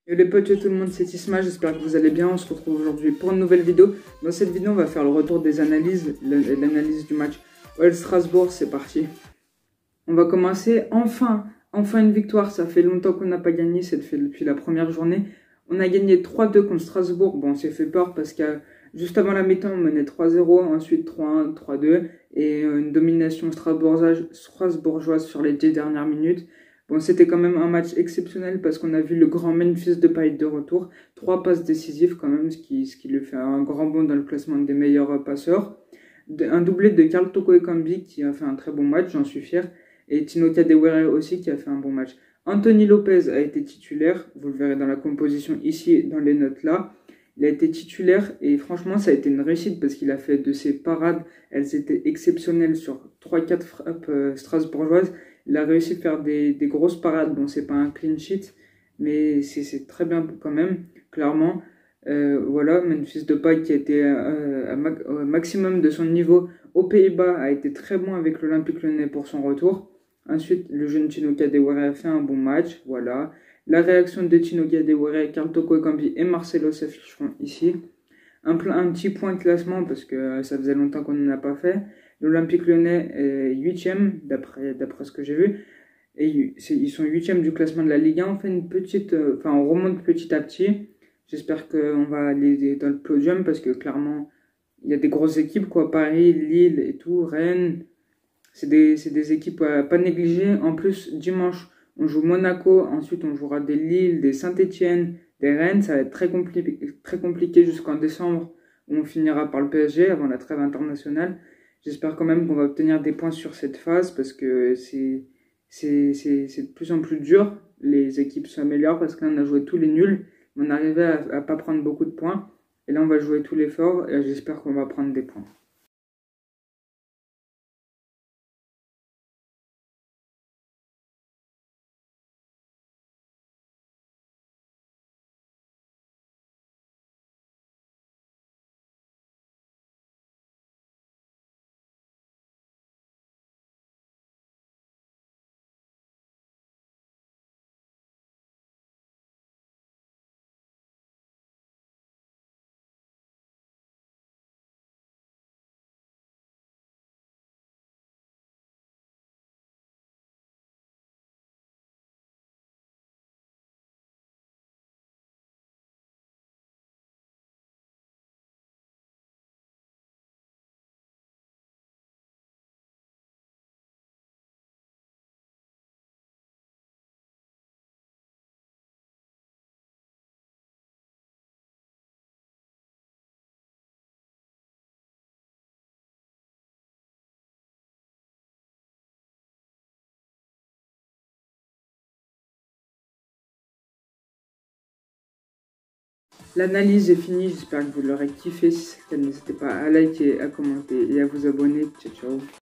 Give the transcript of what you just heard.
Yo les potes, yo tout le monde, c'est Isma, j'espère que vous allez bien. On se retrouve aujourd'hui pour une nouvelle vidéo. Dans cette vidéo, on va faire le retour des analyses, l'analyse du match OL-Strasbourg, c'est parti. On va commencer, enfin une victoire, ça fait longtemps qu'on n'a pas gagné, c'est fait depuis la première journée. On a gagné 3-2 contre Strasbourg, bon on s'est fait peur parce que juste avant la mi-temps on menait 3-0, ensuite 3-1, 3-2 et une domination strasbourgeoise sur les 10 dernières minutes. Bon, c'était quand même un match exceptionnel parce qu'on a vu le grand Memphis Depay de retour. 3 passes décisives quand même, ce qui lui fait un grand bond dans le classement des meilleurs passeurs. Un doublé de Karl Toko Ekambi qui a fait un très bon match, j'en suis fier. Et Tino Kadewere aussi qui a fait un bon match. Anthony Lopez a été titulaire, vous le verrez dans la composition ici, dans les notes là. Il a été titulaire et franchement ça a été une réussite parce qu'il a fait de ses parades, elles étaient exceptionnelles sur 3-4 frappes strasbourgeoises. Il a réussi à faire des grosses parades. Bon, c'est pas un clean sheet, mais c'est très bien quand même, clairement. Voilà, Memphis Depay qui a été au maximum de son niveau aux Pays-Bas a été très bon avec l'Olympique Lyonnais pour son retour. Ensuite, le jeune Tino Kadewere a fait un bon match, voilà. La réaction de Tino Kadewere, Karl Toko Ekambi et Marcelo s'afficheront ici. Un petit point de classement parce que ça faisait longtemps qu'on n'en a pas fait. L'Olympique Lyonnais est 8e, d'après ce que j'ai vu. Et ils sont 8e du classement de la Ligue 1. On fait une petite, on remonte petit à petit. J'espère qu'on va aller dans le podium parce que clairement, il y a des grosses équipes, quoi. Paris, Lille et tout, Rennes. C'est des équipes à pas négliger. En plus, dimanche, on joue Monaco. Ensuite, on jouera des Lille, des Saint-Etienne, des Rennes. Ça va être très compliqué jusqu'en décembre où on finira par le PSG avant la trêve internationale. J'espère quand même qu'on va obtenir des points sur cette phase parce que c'est de plus en plus dur. Les équipes s'améliorent parce que là, on a joué tous les nuls. On arrivait à pas prendre beaucoup de points. Et là, on va jouer tous les forts et j'espère qu'on va prendre des points. L'analyse est finie, j'espère que vous l'aurez kiffé. Si c'est le cas, n'hésitez pas à liker, à commenter et à vous abonner. Ciao, ciao.